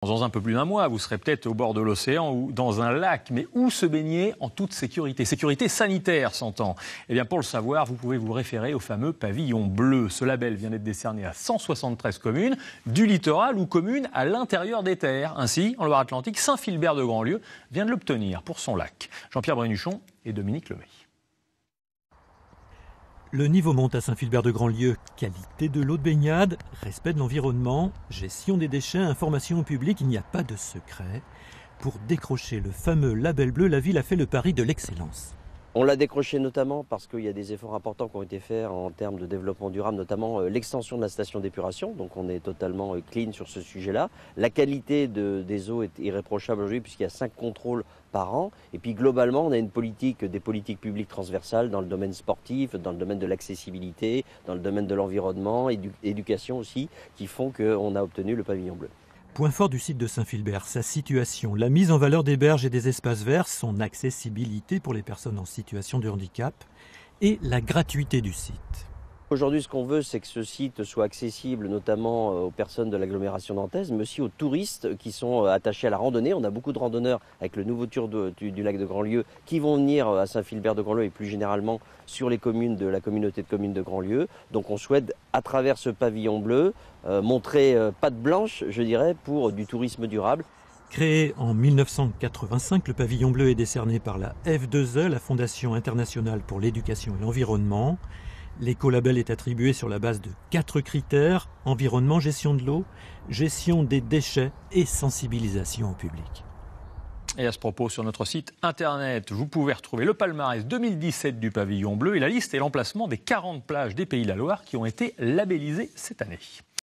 Dans un peu plus d'un mois, vous serez peut-être au bord de l'océan ou dans un lac. Mais où se baigner en toute sécurité? Sécurité sanitaire, s'entend. Eh bien, pour le savoir, vous pouvez vous référer au fameux pavillon bleu. Ce label vient d'être décerné à 173 communes du littoral ou communes à l'intérieur des terres. Ainsi, en Loire-Atlantique, Saint-Philbert de Grandlieu vient de l'obtenir pour son lac. Jean-Pierre Brénuchon et Dominique Lemay. Le niveau monte à Saint-Philbert de Grandlieu. Qualité de l'eau de baignade, respect de l'environnement, gestion des déchets, information au public, il n'y a pas de secret. Pour décrocher le fameux label bleu, la ville a fait le pari de l'excellence. On l'a décroché notamment parce qu'il y a des efforts importants qui ont été faits en termes de développement durable, notamment l'extension de la station d'épuration. Donc on est totalement clean sur ce sujet-là. La qualité des eaux est irréprochable aujourd'hui puisqu'il y a 5 contrôles par an. Et puis globalement, on a des politiques publiques transversales dans le domaine sportif, dans le domaine de l'accessibilité, dans le domaine de l'environnement, éducation aussi, qui font qu'on a obtenu le pavillon bleu. Point fort du site de Saint-Philbert, sa situation, la mise en valeur des berges et des espaces verts, son accessibilité pour les personnes en situation de handicap et la gratuité du site. Aujourd'hui, ce qu'on veut, c'est que ce site soit accessible notamment aux personnes de l'agglomération nantaise, mais aussi aux touristes qui sont attachés à la randonnée. On a beaucoup de randonneurs avec le nouveau tour du lac de Grandlieu qui vont venir à Saint-Philbert de Grandlieu et plus généralement sur les communes de la communauté de communes de Grandlieu. Donc on souhaite, à travers ce pavillon bleu, montrer patte blanche, je dirais, pour du tourisme durable. Créé en 1985, le pavillon bleu est décerné par la F2E, la Fondation internationale pour l'éducation et l'environnement. L'écolabel est attribué sur la base de 4 critères: environnement, gestion de l'eau, gestion des déchets et sensibilisation au public. Et à ce propos, sur notre site internet, vous pouvez retrouver le palmarès 2017 du pavillon bleu et la liste et l'emplacement des 40 plages des Pays de la Loire qui ont été labellisées cette année.